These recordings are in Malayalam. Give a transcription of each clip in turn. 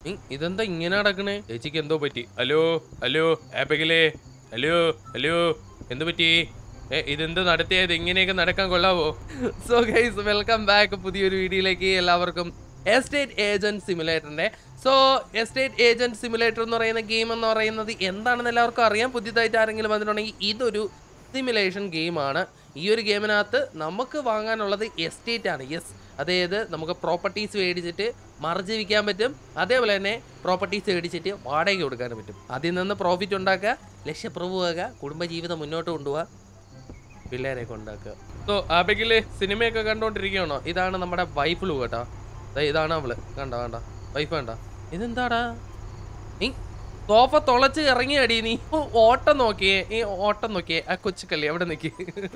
ഇതെന്താ ഇങ്ങനെ നടക്കണേ? ചേച്ചിക്ക് എന്തോ പറ്റി? ഹലോ ഹലോ ആപ്പകിലേ, ഹലോ ഹലോ, എന്ത് പറ്റി? ഇതെന്ത് നടത്തിയത്? ഇങ്ങനെയൊക്കെ നടക്കാൻ കൊള്ളാവോ? സോ ഗൈസ്, വെൽക്കം ബാക്ക് പുതിയൊരു വീഡിയോയിലേക്ക്. എല്ലാവർക്കും എസ്റ്റേറ്റ് ഏജന്റ് സിമുലേറ്ററിന്റെ എസ്റ്റേറ്റ് ഏജന്റ് സിമുലേറ്റർ എന്ന് പറയുന്ന ഗെയിം എന്ന് പറയുന്നത് എന്താണെന്ന് എല്ലാവർക്കും അറിയാം. പുതിയതായിട്ട് ആരെങ്കിലും വന്നിട്ടുണ്ടെങ്കിൽ ഇതൊരു സിമുലേഷൻ ഗെയിമാണ്. ഈ ഒരു ഗെയിമിനകത്ത് നമുക്ക് വാങ്ങാനുള്ളത് എസ്റ്റേറ്റ് ആണ്. യെസ്, അതായത് നമുക്ക് പ്രോപ്പർട്ടീസ് മേടിച്ചിട്ട് മറിച്ച് വിൽക്കാൻ പറ്റും. അതേപോലെ തന്നെ പ്രോപ്പർട്ടീസ് മേടിച്ചിട്ട് വാടകയ്ക്ക് കൊടുക്കാനും പറ്റും. അതിൽ നിന്ന് പ്രോഫിറ്റ് ഉണ്ടാക്കുക, ലക്ഷ്യപ്രഭുവാക്കുക, കുടുംബജീവിതം മുന്നോട്ട് കൊണ്ടുപോകുക, പിള്ളേരെയൊക്കെ ഉണ്ടാക്കുക. സോ ആബെങ്കില് സിനിമയൊക്കെ കണ്ടോണ്ടിരിക്കുകയാണോ? ഇതാണ് നമ്മുടെ വൈഫ് ലു കേട്ടോ. ഇതാണ് അവള്. കണ്ട വേണ്ട വൈഫ് വേണ്ട. ഇതെന്താടാ നീ സോഫ തുളച്ച് ഇറങ്ങി അടി. നീ ഓട്ടം നോക്കിയേ, ഈ ഓട്ടം നോക്കിയേ. ആ കൊച്ചുക്കല്ലേ അവിടെ നിൽക്കി.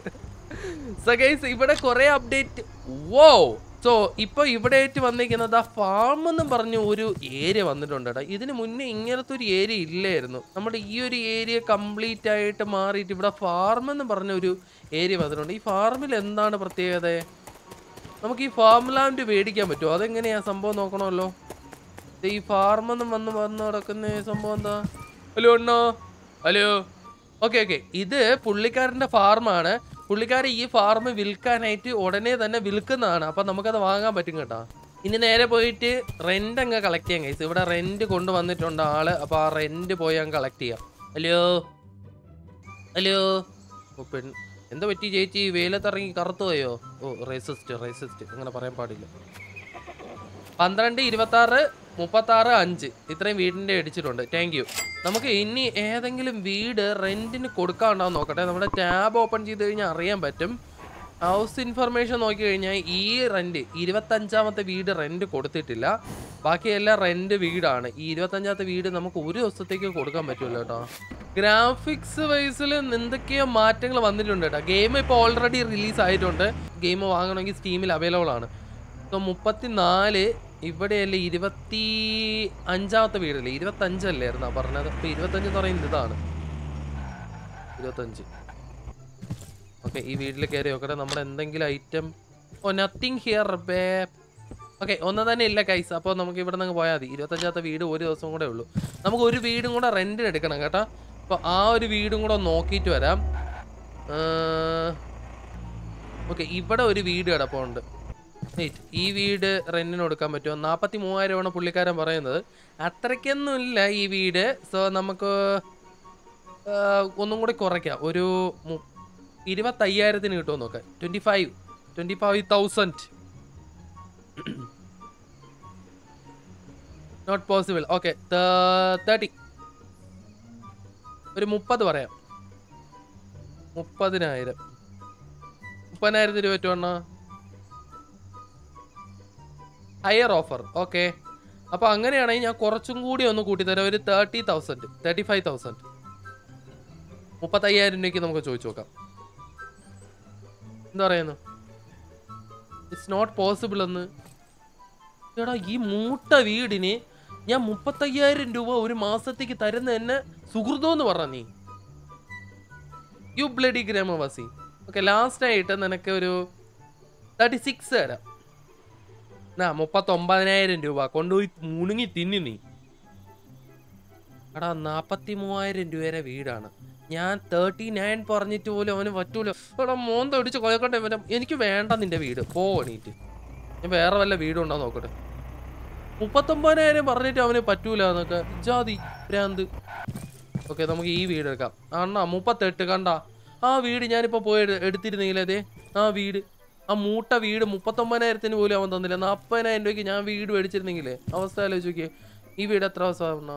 സോ ഗൈസ്, ഇവിടെ കുറെ അപ്ഡേറ്റ്. വോ, സോ ഇപ്പൊ ഇവിടെ ആയിട്ട് വന്നിരിക്കുന്നത് ആ ഫാം എന്നും പറഞ്ഞു ഒരു ഏരിയ വന്നിട്ടുണ്ട് കേട്ടോ. ഇതിന് മുന്നേ ഇങ്ങനത്തെ ഒരു ഏരിയ ഇല്ലായിരുന്നു. നമ്മുടെ ഈ ഒരു ഏരിയ കംപ്ലീറ്റ് ആയിട്ട് മാറിയിട്ട് ഇവിടെ ഫാം എന്ന് പറഞ്ഞ ഒരു ഏരിയ വന്നിട്ടുണ്ട്. ഈ ഫാമിൽ എന്താണ് പ്രത്യേകത? നമുക്ക് ഈ ഫാം ലാൻഡ് മേടിക്കാൻ പറ്റുമോ? അതെങ്ങനെയാ സംഭവം നോക്കണമല്ലോ. ഈ ഫാർമെന്നും വന്ന് നടക്കുന്ന സംഭവം എന്താ? ഹലോ അണ്ണോ, ഹലോ. ഓക്കെ ഓക്കെ, ഇത് പുള്ളിക്കാരൻ്റെ ഫാർമാണ്. പുള്ളിക്കാരൻ ഈ ഫാർം വിൽക്കാനായിട്ട് ഉടനെ തന്നെ വിൽക്കുന്നതാണ്. അപ്പം നമുക്കത് വാങ്ങാൻ പറ്റും കേട്ടോ. ഇനി നേരെ പോയിട്ട് റെൻ്റ് അങ്ങ് കളക്ട് ചെയ്യാം ഗൈസ്. ഇവിടെ റെൻ്റ് കൊണ്ടുവന്നിട്ടുണ്ട് ആള്. അപ്പോൾ ആ റെൻ്റ് പോയി അങ്ങ് കളക്ട് ചെയ്യാം. Hello hello. എന്താ പറ്റി ചേച്ചി? വെയിലത്തിറങ്ങി കറുത്തു പോയോ? ഓ, റേസിസ്റ്റ് അങ്ങനെ പറയാൻ പാടില്ല. 12, 26, 36, 5 ഇത്രയും വീടിൻ്റെ അടിച്ചിട്ടുണ്ട്. Thank you. നമുക്ക് ഇനി ഏതെങ്കിലും വീട് റെൻറ്റിന് കൊടുക്കാനുണ്ടാവും നോക്കട്ടെ. നമ്മുടെ ടാബ് ഓപ്പൺ ചെയ്ത് കഴിഞ്ഞാൽ അറിയാൻ പറ്റും. ഹൗസ് ഇൻഫർമേഷൻ നോക്കി കഴിഞ്ഞാൽ ഈ റെൻറ്റ് 25ാമത്തെ വീട് റെൻറ്റ് കൊടുത്തിട്ടില്ല. ബാക്കിയെല്ലാം റെൻറ്റ് വീടാണ്. ഈ 25ാമത്തെ വീട് നമുക്ക് ഒരു ദിവസത്തേക്ക് കൊടുക്കാൻ പറ്റുമല്ലോ കേട്ടോ. ഗ്രാഫിക്സ് വൈസിൽ എന്തൊക്കെയോ മാറ്റങ്ങൾ വന്നിട്ടുണ്ട് കേട്ടോ. ഗെയിം ഇപ്പോൾ ഓൾറെഡി റിലീസ് ആയിട്ടുണ്ട്. ഗെയിം വാങ്ങണമെങ്കിൽ സ്റ്റീമിൽ അവൈലബിൾ ആണ്. സോ 34 ഇവിടെയല്ലേ 25ാമത്തെ വീടല്ലേ? 25 അല്ലായിരുന്നാ പറഞ്ഞത്? ഇപ്പൊ 25 എന്ന് പറയുന്നത് ഇതാണ് 25. ഓക്കെ, ഈ വീട്ടിൽ കയറി നോക്കട്ടെ നമ്മുടെ എന്തെങ്കിലും ഐറ്റം. ഓ, നത്തിങ് ഹിയർ ബേ. ഓക്കെ, ഒന്നും തന്നെ ഇല്ല കൈസ്. അപ്പോൾ നമുക്ക് ഇവിടെ നിന്ന് പോയാൽ മതി. 25ാമത്തെ വീട് ഒരു ദിവസം കൂടെ ഉള്ളൂ. നമുക്ക് ഒരു വീടും കൂടെ റെൻറ്റിന് എടുക്കണം കേട്ടോ. അപ്പോൾ ആ ഒരു വീടും കൂടെ നോക്കിയിട്ട് വരാം. ഓക്കെ, ഇവിടെ ഒരു വീട് കിടപ്പുണ്ട്. ഈ വീട് റെന്റിന് കൊടുക്കാൻ പറ്റുമോ? 43,000 പുള്ളിക്കാരൻ പറയുന്നത്. അത്രയ്ക്കൊന്നും ഇല്ല ഈ വീട്. സോ നമുക്ക് ഒന്നും കൂടി കുറയ്ക്കാം. ഒരു 25,000 കിട്ടുമോ നോക്കാം. 25,000. Not possible. ഓക്കെ, 30. ഒരു 30 പറയാം. 30,000 രൂപ പറ്റുമോ? Higher offer. ഓക്കെ, അപ്പോൾ അങ്ങനെയാണെങ്കിൽ ഞാൻ കുറച്ചും കൂടി ഒന്ന് കൂട്ടിത്തരാം. ഒരു 30,000, 35,000, 35,000 രൂപയ്ക്ക് നമുക്ക് ചോദിച്ചു നോക്കാം. എന്താ പറയുന്നു? ഇറ്റ്സ് നോട്ട് പോസിബിൾ എന്ന്. എടാ, ഈ മൂട്ട വീടിന് ഞാൻ 35,000 രൂപ ഒരു മാസത്തേക്ക് തരുന്ന എന്നെ സുഹൃതം എന്ന് പറഞ്ഞ നീ. You bloody ഗ്രാമവാസി. ഓക്കെ, ലാസ്റ്റായിട്ട് നിനക്ക് ഒരു 36 തരാം. 39,000 രൂപ കൊണ്ടുപോയി മുണുങ്ങി തിന്നി നീ. എടാ, 43,000 രൂപയുടെ വീടാണ്. ഞാൻ 39 പറഞ്ഞിട്ട് പോലും അവന് പറ്റൂല. എടാ, മോന്ത ഒടിച്ച് കൊയക്കട്ടെ. എനിക്ക് വേണ്ട നിന്റെ വീട്, പോ എണീറ്റ്. ഞാൻ വേറെ വല്ല വീടുണ്ടോ നോക്കട്ടെ. 39,000 പറഞ്ഞിട്ട് അവന് പറ്റൂല എന്നൊക്കെ ജാതി ഭ്രാന്ത്. ഓക്കെ, നമുക്ക് ഈ വീട് എടുക്കാം. അണ്ണാ 38 കണ്ട ആ വീട് ഞാനിപ്പോൾ പോയി എടുത്തിരുന്നെങ്കിൽ അതെ ആ വീട്, ആ മൂട്ട വീട് 39,000 പോലും അവൻ തന്നില്ല. 40,000 രൂപയ്ക്ക് ഞാൻ വീട് മേടിച്ചിരുന്നെങ്കിലേ അവസ്ഥ ആലോചിച്ച് നോക്കിയേ. ഈ വീട് എത്ര ദിവസം?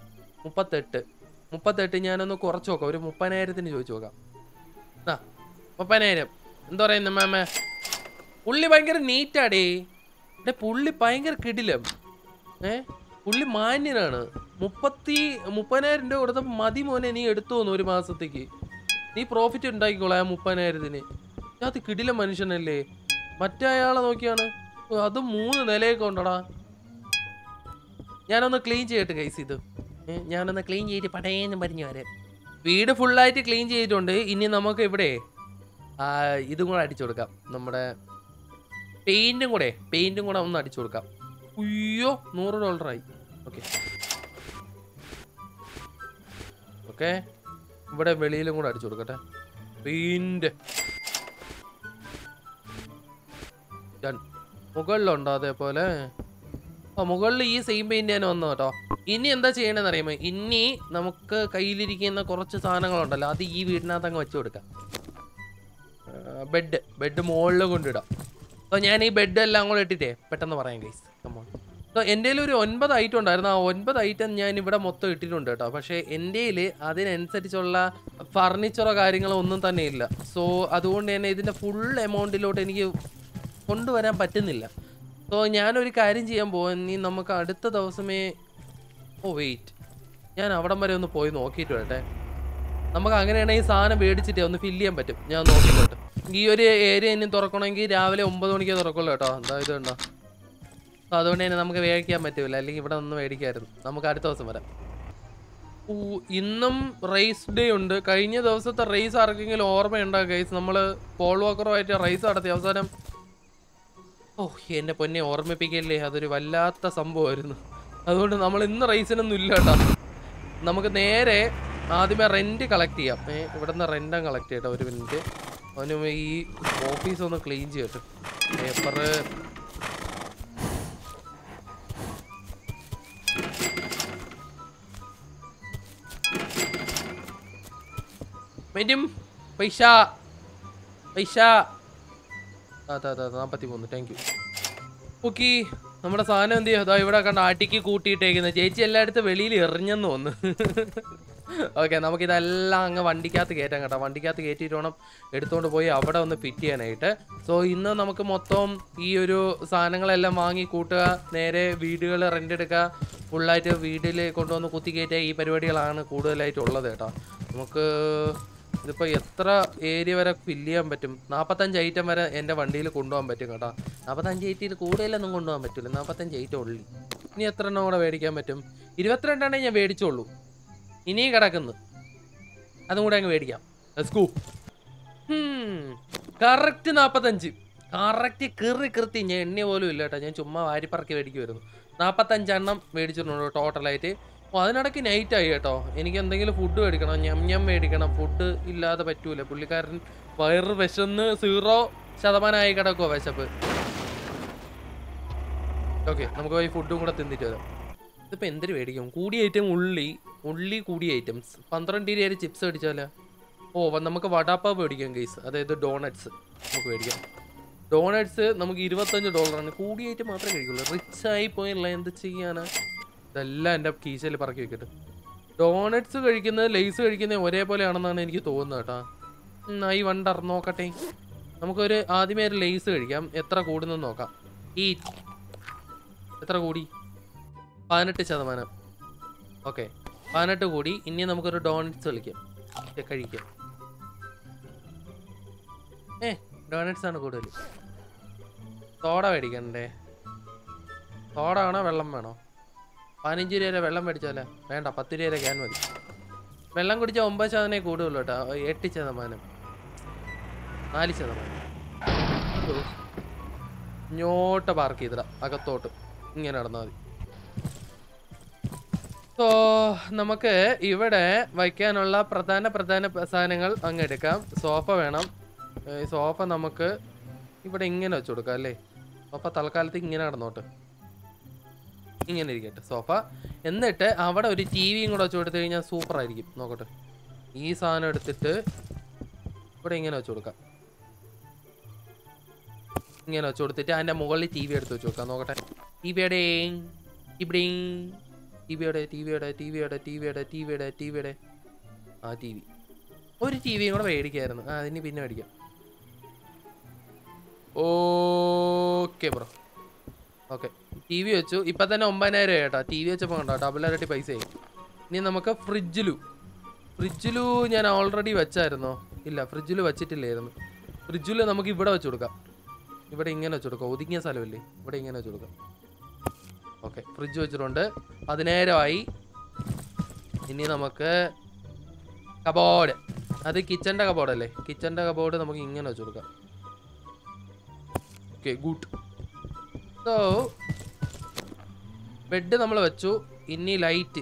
38. ഞാനൊന്ന് കുറച്ച് നോക്കാം. ഒരു 30,000 ചോദിച്ചു നോക്കാം. 30,000. എന്താ പറയുന്നത് മാമ? പുള്ളി ഭയങ്കര നീറ്റാടേ. പുള്ളി ഭയങ്കര കിടിലം. പുള്ളി മാന്യനാണ്. 30,000 രൂപ കൊടുത്തപ്പോൾ മതി മോനെ, നീ എടുത്തു തോന്നു ഒരു മാസത്തേക്ക്. നീ പ്രോഫിറ്റ് ഉണ്ടാക്കിക്കോളാം 30,000. അത് കിടില മനുഷ്യനല്ലേ. മറ്റേ അയാളെ നോക്കിയാണ് അത് 3 നിലയൊക്കെ ഉണ്ടടാ. ഞാനൊന്ന് ക്ലീൻ ചെയ്യട്ടെ ഗൈസ്. ഇത് ഞാനൊന്ന് ക്ലീൻ ചെയ്തിട്ട് പടയേന്ന് പറഞ്ഞു വരാം. വീട് ഫുള്ളായിട്ട് ക്ലീൻ ചെയ്തിട്ടുണ്ട്. ഇനി നമുക്ക് ഇവിടെ ഇതും കൂടെ അടിച്ചു കൊടുക്കാം. നമ്മുടെ പെയിൻറ്റും കൂടെ ഒന്ന് അടിച്ചു കൊടുക്കാം. അയ്യോ, $100. ഓക്കെ ഓക്കെ, ഇവിടെ വെളിയിലും കൂടെ അടിച്ചു കൊടുക്കട്ടെ. പെയിന്റ് മുകളിലുണ്ടോ അതേപോലെ? മുകളിൽ ഈ സെയിം പെയിന്റ് ഞാൻ വന്നു കേട്ടോ. ഇനി എന്താ ചെയ്യണമെന്ന് അറിയാമോ? ഇനി നമുക്ക് കയ്യിലിരിക്കുന്ന കുറച്ച് സാധനങ്ങളുണ്ടല്ലോ, അത് ഈ വീടിനകത്ത് അങ്ങ് വെച്ച് കൊടുക്കാം. ബെഡ് മുകളിൽ കൊണ്ടിടാം. അപ്പോൾ ഞാൻ ഈ ബെഡ് എല്ലാം കൂടെ ഇട്ടിട്ടേ പെട്ടെന്ന് പറയാം ഗൈസ്. സോ എൻ്റെ കയ്യിൽ ഒരു 9 ഐറ്റം ഉണ്ടായിരുന്നു. ആ 9 ഐറ്റം ഞാൻ ഇവിടെ മൊത്തം ഇട്ടിട്ടുണ്ട് കേട്ടോ. പക്ഷേ എൻ്റെ കയ്യിൽ അതിനനുസരിച്ചുള്ള ഫർണിച്ചറോ കാര്യങ്ങളോ ഒന്നും തന്നെ ഇല്ല. സോ അതുകൊണ്ട് തന്നെ ഇതിൻ്റെ ഫുൾ എമൗണ്ടിലോട്ട് എനിക്ക് കൊണ്ടുവരാൻ പറ്റുന്നില്ല. സോ ഞാനൊരു കാര്യം ചെയ്യാൻ പോകാൻ, ഇനി നമുക്ക് അടുത്ത ദിവസമേ വെയിറ്റ്, ഞാൻ അവിടം വരെ ഒന്ന് പോയി നോക്കിയിട്ട് വരട്ടെ. നമുക്ക് അങ്ങനെയാണെങ്കിൽ ഈ സാധനം മേടിച്ചിട്ടേ ഒന്ന് ഫില്ല് ചെയ്യാൻ പറ്റും. ഞാൻ നോക്കിയിട്ട് ഈ ഒരു ഏരിയ ഇനി തുറക്കണമെങ്കിൽ രാവിലെ 9 മണിക്കേ തുറക്കുള്ളൂ കേട്ടോ. എന്താ ഇത് ഉണ്ടോ? അപ്പോൾ അതുകൊണ്ട് തന്നെ നമുക്ക് മേടിക്കാൻ പറ്റില്ല, അല്ലെങ്കിൽ ഇവിടെ ഒന്ന് മേടിക്കാമായിരുന്നു. നമുക്ക് അടുത്ത ദിവസം വരാം. ഇന്നും റേസ് ഡേ ഉണ്ട്. കഴിഞ്ഞ ദിവസത്തെ റേസ് ആർക്കെങ്കിലും ഓർമ്മയുണ്ടാകും ഗൈസ്? നമ്മൾ പോൾ വാക്കറുമായിട്ട് റേസ് നടത്തി അവസാനം. എൻ്റെ പൊന്നെ ഓർമ്മിപ്പിക്കല്ലേ, അതൊരു വല്ലാത്ത സംഭവമായിരുന്നു. അതുകൊണ്ട് നമ്മൾ ഇന്ന് റേസിനൊന്നും ഇല്ല കേട്ടോ. നമുക്ക് നേരെ ആദ്യമേ റെൻറ്റ് കളക്ട് ചെയ്യാം. ഇവിടെ നിന്ന് റെൻറ്റും കളക്ട് ചെയ്യട്ടോ. ഒരു മിനിറ്റ്, അവന് ഈ ഓഫീസ് ഒന്ന് ക്ലീൻ ചെയ്യട്ടെ. പേപ്പറ് വരും. പൈസ 43. Thank you. ഓക്കെ, നമ്മുടെ സാധനം എന്ത് ചെയ്യും? അതാ ഇവിടെ കണ്ട ആട്ടിക്ക് കൂട്ടിയിട്ടേക്കുന്നത്. ചേച്ചി എല്ലായിടത്തും വെളിയിൽ എറിഞ്ഞെന്ന് തോന്നുന്നു. ഓക്കെ, നമുക്കിതെല്ലാം അങ്ങ് വണ്ടിക്കകത്ത് കയറ്റാം കേട്ടോ. വണ്ടിക്കകത്ത് കയറ്റിയിട്ട് വേണം എടുത്തുകൊണ്ട് പോയി അവിടെ ഒന്ന് ഫിറ്റ് ചെയ്യാനായിട്ട്. സോ ഇന്ന് നമുക്ക് മൊത്തം ഈ ഒരു സാധനങ്ങളെല്ലാം വാങ്ങി കൂട്ടുക, നേരെ വീടുകൾ റെൻ്റ് എടുക്കുക, ഫുള്ളായിട്ട് വീട്ടിൽ കൊണ്ടുവന്ന് കുത്തി കയറ്റുക. ഈ പരിപാടികളാണ് കൂടുതലായിട്ടുള്ളത് കേട്ടോ. നമുക്ക് ഇതിപ്പോൾ എത്ര ഏരിയ വരെ ഫില്ല് ചെയ്യാൻ പറ്റും? 45 ഐറ്റം വരെ എൻ്റെ വണ്ടിയിൽ കൊണ്ടുപോകാൻ പറ്റും കേട്ടോ. 45 ഐറ്റത്തിൽ കൂടുതലൊന്നും കൊണ്ടുപോകാൻ പറ്റില്ല. 45 ഐറ്റം ഉള്ളി. ഇനി എത്ര എണ്ണം കൂടെ മേടിക്കാൻ പറ്റും? 22 ഞാൻ മേടിച്ചോളൂ. ഇനിയും കിടക്കുന്നു, അതും കൂടെ അങ്ങ് മേടിക്കാം. Let's go. കറക്റ്റ് 45. കറക്റ്റ് കൃത്യം. ഞാൻ എണ്ണ പോലും ഇല്ല കേട്ടോ. ഞാൻ ചുമ്മാ വാരിപ്പറക്കി മേടിക്കുമായിരുന്നു. 45 എണ്ണം മേടിച്ചിട്ടുണ്ടോ ടോട്ടലായിട്ട്. അതിനിടയ്ക്ക് നൈറ്റായി കേട്ടോ. എനിക്ക് എന്തെങ്കിലും ഫുഡ് മേടിക്കണം, ഞം മേടിക്കണം. ഫുഡ് ഇല്ലാതെ പറ്റൂല. പുള്ളിക്കാരൻ വയറ് വിശന്ന് 0% കിടക്കുമോ വിശപ്പ്. ഓക്കെ, നമുക്ക് പോയി ഫുഡും കൂടെ തിന്നിട്ട് വരാം. ഇതിപ്പോൾ എന്തൊരു മേടിക്കും? കൂടിയ ഐറ്റം ഉള്ളി കൂടിയ ഐറ്റംസ്. 12 രൂപ ചിപ്സ് മേടിച്ചാലോ? നമുക്ക് വടാപ്പാവ് മേടിക്കാം ഗൈസ്. അതായത് ഡോണറ്റ്സ് നമുക്ക് മേടിക്കാം. ഡോണറ്റ്സ് നമുക്ക് $25. കൂടിയ ഐറ്റം മാത്രമേ കഴിക്കുള്ളൂ. റിച്ചായി പോയല്ല, എന്ത് ചെയ്യാനാ? ഇതെല്ലാം എൻ്റെ കീശയിൽ പറക്കി വെക്കട്ടെ. ഡോണറ്റ്സ് കഴിക്കുന്നത് ലേസ് കഴിക്കുന്നത് ഒരേപോലെയാണെന്നാണ് എനിക്ക് തോന്നുന്നത് കേട്ടോ. ഈ വണ്ടർ നോക്കട്ടെ. നമുക്കൊരു ആദ്യമേ ഒരു ലേസ് കഴിക്കാം. എത്ര കൂടുന്നെന്ന് നോക്കാം. എത്ര കൂടി? 18%. ഓക്കെ, 18 കൂടി. ഇനി നമുക്കൊരു ഡോണറ്റ്സ് കഴിക്കാം. ഡോണറ്റ്സ് ആണ് കൂടുതൽ. സോഡ മേടിക്കണ്ടേ? സോഡ വേണോ വെള്ളം വേണോ? 15 രൂപ വെള്ളം മേടിച്ചാലേ? വേണ്ട, 10 രൂപ ക്യാൻ മതി. വെള്ളം കുടിച്ചാൽ 9% കൂടുതലുള്ളൂ കേട്ടോ. 8%, 4%. ഇങ്ങോട്ട് പാർക്ക് ചെയ്തിടാം, അകത്തോട്ട് ഇങ്ങനെ നടന്നാൽ മതി. സോ നമുക്ക് ഇവിടെ വയ്ക്കാനുള്ള പ്രധാന സാധനങ്ങൾ അങ്ങ് എടുക്കാം. സോഫ വേണം. ഈ സോഫ നമുക്ക് ഇവിടെ ഇങ്ങനെ വെച്ച് കൊടുക്കാം അല്ലേ? സോഫ തൽക്കാലത്ത് ഇങ്ങനെ നടന്നോട്ട്, ഇങ്ങനെ ഇരിക്കട്ടെ സോഫ. എന്നിട്ട് അവിടെ ഒരു ടിവിയും കൂടെ വെച്ച് കൊടുത്തു കഴിഞ്ഞാൽ സൂപ്പർ ആയിരിക്കും. നോക്കട്ടെ, ഈ സാധനം എടുത്തിട്ട് ഇവിടെ ഇങ്ങനെ വെച്ച് കൊടുക്കാം. ഇങ്ങനെ വെച്ച് കൊടുത്തിട്ട് അതിൻ്റെ മുകളിൽ ടി വി എടുത്ത് വെച്ച് കൊടുക്കാം. നോക്കട്ടെ, ടിവിയുടെ ആ ടി വി. ഒരു ടി വിയും കൂടെ മേടിക്കായിരുന്നു. അതിന് പിന്നെ മേടിക്കാം. Okay bro. Okay, T V വെച്ചു. ഇപ്പം തന്നെ 9,000 കേട്ടോ. ടി വി വെച്ചപ്പോൾ കണ്ടോ, ഡബിൾ ഇരട്ടി പൈസയായി. ഇനി നമുക്ക് ഫ്രിഡ്ജിലു ഞാൻ ഓൾറെഡി വെച്ചായിരുന്നോ? ഇല്ല, ഫ്രിഡ്ജിൽ വെച്ചിട്ടില്ലായിരുന്നു. ഫ്രിഡ്ജിൽ നമുക്ക് ഇവിടെ വെച്ച് കൊടുക്കാം. ഇവിടെ ഇങ്ങനെ വെച്ച് കൊടുക്കാം. ഒതുങ്ങിയ സ്ഥലമല്ലേ, ഇവിടെ ഇങ്ങനെ വെച്ച് കൊടുക്കാം. ഓക്കെ, ഫ്രിഡ്ജ് വെച്ചിട്ടുണ്ട്. 10,000 ഇനി നമുക്ക് കബോർഡ്, അത് കിച്ചൻ്റെ കബോർഡല്ലേ? കിച്ചൻ്റെ കബോർഡ് നമുക്ക് ഇങ്ങനെ വെച്ച് കൊടുക്കാം. Okay, good. സോ ബെഡ് നമ്മൾ വെച്ചു. ഇനി ലൈറ്റ്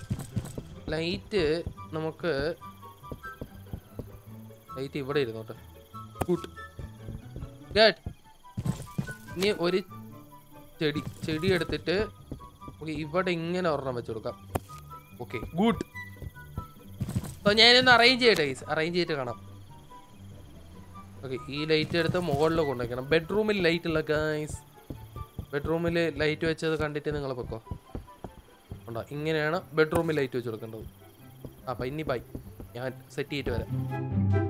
നമുക്ക് ലൈറ്റ് ഇവിടെ ഇരുന്നോട്ടെ. ഗുഡ്. ഇനി ഒരു ചെടി എടുത്തിട്ട് ഓക്കെ ഇവിടെ ഇങ്ങനെ ഒരെണ്ണം വെച്ച് കൊടുക്കാം. Okay good. അപ്പോൾ ഞാനൊന്ന് അറേഞ്ച് ചെയ്യട്ടെ ഗൈസ്, അറേഞ്ച് ചെയ്തിട്ട് കാണാം. ഓക്കെ ഈ ലൈറ്റ് എടുത്ത് മുകളിൽ കൊണ്ടുവയ്ക്കണം. ബെഡ്റൂമിൽ ലൈറ്റ് ഉള്ള ഗൈസ്, ബെഡ്റൂമിൽ ലൈറ്റ് വെച്ചത് കണ്ടിട്ട് നിങ്ങൾ പൊക്കോ. ഉണ്ടോ, ഇങ്ങനെയാണ് ബെഡ്റൂമിൽ ലൈറ്റ് വെച്ച് കൊടുക്കേണ്ടത്. അപ്പം ഇനി ബൈ, ഞാൻ സെറ്റ് ചെയ്തിട്ട് വരാം.